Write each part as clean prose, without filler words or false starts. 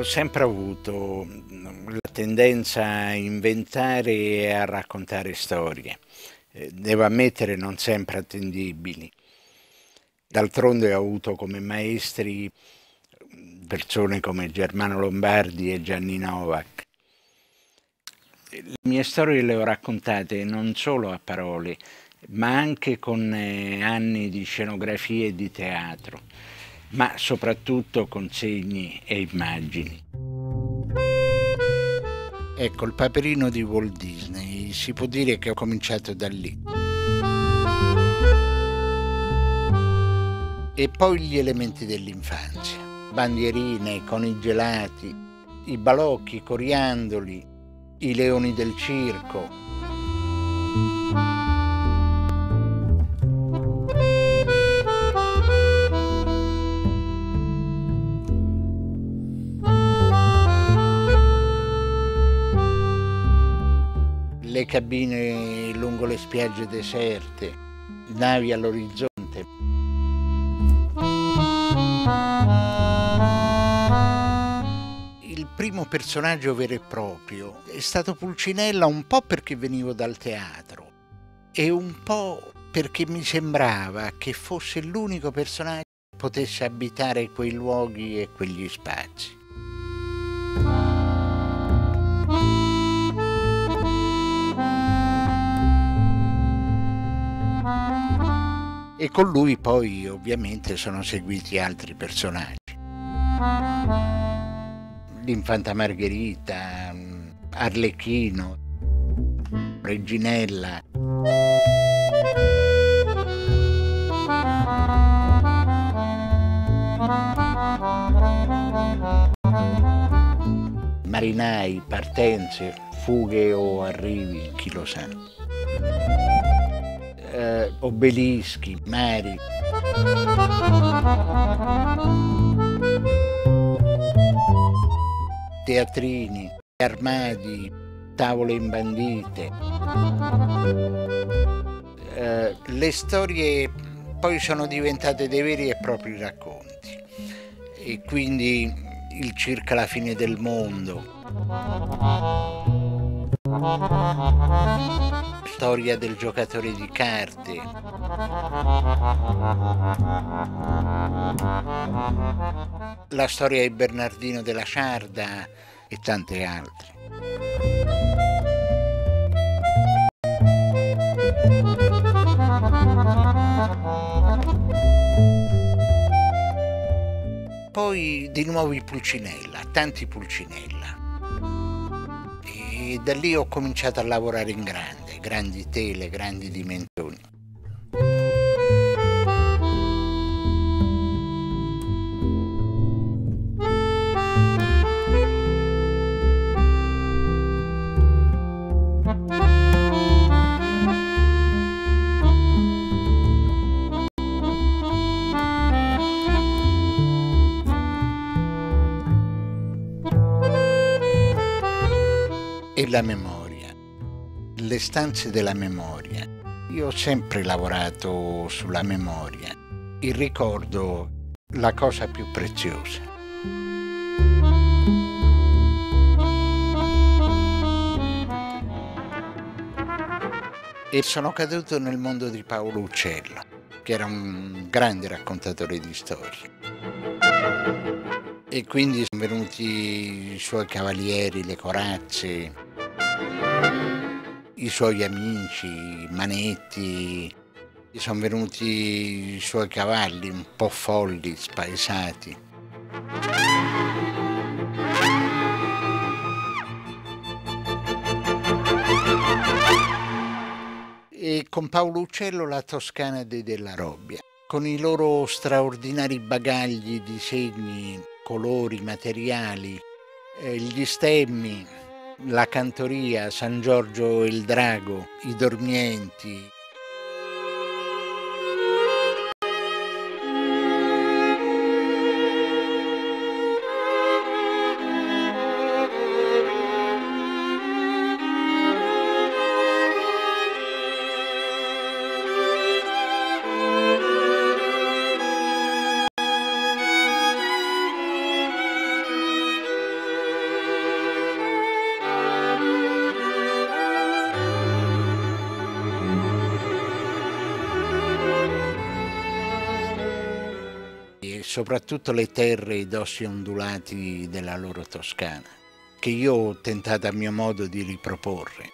sempre avuto la tendenza a inventare e a raccontare storie. Devo ammettere non sempre attendibili. D'altronde ho avuto come maestri persone come Germano Lombardi e Gianni Novak. Le mie storie le ho raccontate non solo a parole, ma anche con anni di scenografie e di teatro, ma soprattutto con segni e immagini. Ecco, il Paperino di Walt Disney, si può dire che ho cominciato da lì. E poi gli elementi dell'infanzia, bandierine, coni gelati, i balocchi, i coriandoli, i leoni del circo. Le cabine lungo le spiagge deserte, navi all'orizzonte. Il primo personaggio vero e proprio è stato Pulcinella, un po' perché venivo dal teatro e un po' perché mi sembrava che fosse l'unico personaggio che potesse abitare quei luoghi e quegli spazi. E con lui poi ovviamente sono seguiti altri personaggi. L'infanta Margherita, Arlecchino, Reginella. Marinai, partenze, fughe o arrivi, chi lo sa. Obelischi, mari. Teatrini, armadi, tavole imbandite. Le storie poi sono diventate dei veri e propri racconti. E quindi il circa la fine del mondo. Storia del giocatore di carte. La storia di Bernardino della Ciarda e tante altre. Poi di nuovo i Pulcinella, tanti Pulcinella. E da lì ho cominciato a lavorare in grande, grandi tele, grandi dimensioni. E la memoria, le stanze della memoria. Io ho sempre lavorato sulla memoria, il ricordo, la cosa più preziosa. E sono caduto nel mondo di Paolo Uccello, che era un grande raccontatore di storie. E quindi sono venuti i suoi cavalieri, le corazze, i suoi amici, Manetti, sono venuti i suoi cavalli un po' folli, spaesati. E con Paolo Uccello la Toscana dei Della Robbia, con i loro straordinari bagagli, disegni, colori, materiali, gli stemmi, la cantoria, San Giorgio e il Drago, i dormienti. soprattutto le terre e i dossi ondulati della loro Toscana, che io ho tentato a mio modo di riproporre.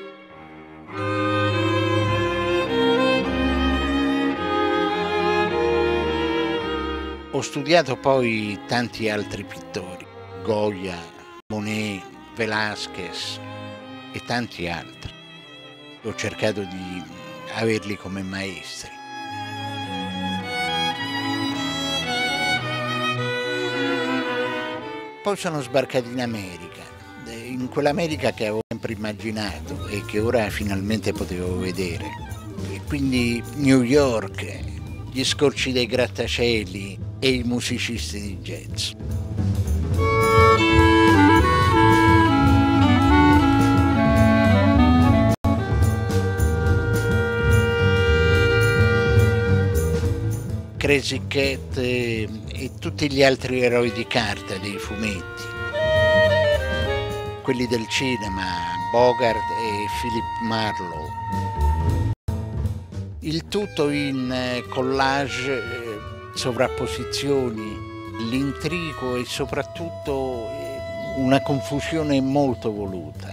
Ho studiato poi tanti altri pittori, Goya, Monet, Velázquez e tanti altri. Ho cercato di averli come maestri. Poi sono sbarcato in America, in quell'America che avevo sempre immaginato e che ora finalmente potevo vedere. E quindi New York, gli scorci dei grattacieli e i musicisti di jazz. Crazy Cat e tutti gli altri eroi di carta dei fumetti, quelli del cinema, Bogart e Philip Marlowe. Il tutto in collage, sovrapposizioni, l'intrigo e soprattutto una confusione molto voluta.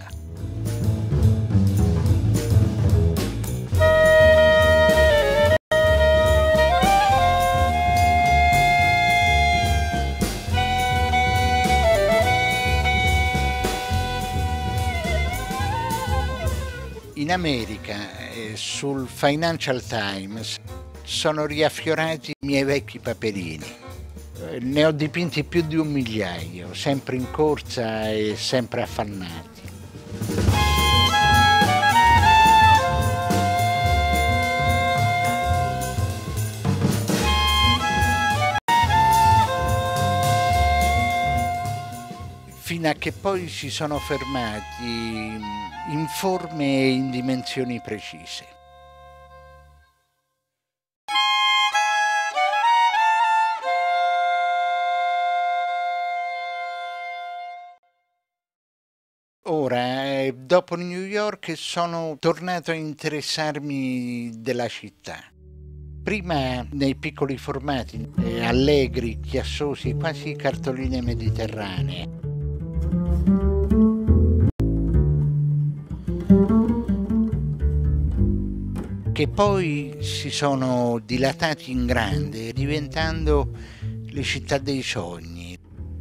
In America, sul Financial Times, sono riaffiorati i miei vecchi paperini. Ne ho dipinti più di 1 migliaio, sempre in corsa e sempre affannati. Fino a che poi si sono fermati in forme e in dimensioni precise. Ora, dopo New York, sono tornato a interessarmi della città. Prima nei piccoli formati, allegri, chiassosi, quasi cartoline mediterranee. Che poi si sono dilatati in grande, diventando le città dei sogni.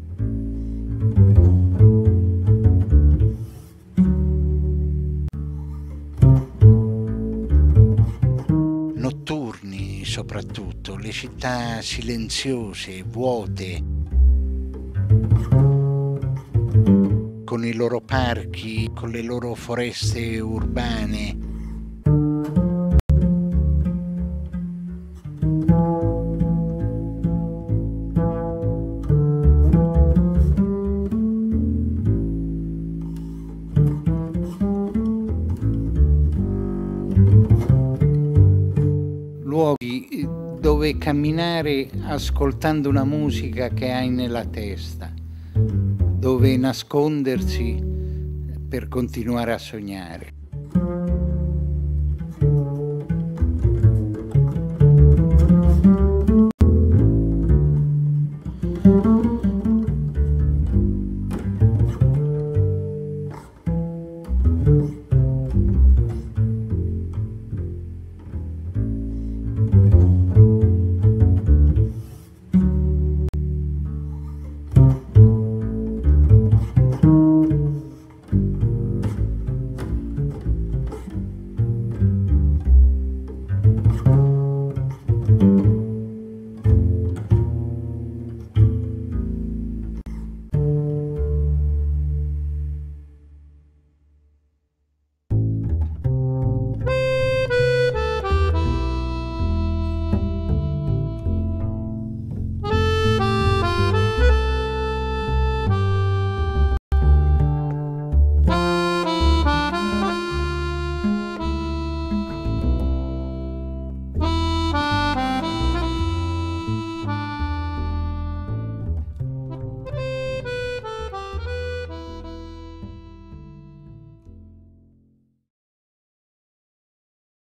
Notturni soprattutto, le città silenziose, vuote, con i loro parchi, con le loro foreste urbane. Luoghi dove camminare ascoltando una musica che hai nella testa, dove nascondersi per continuare a sognare.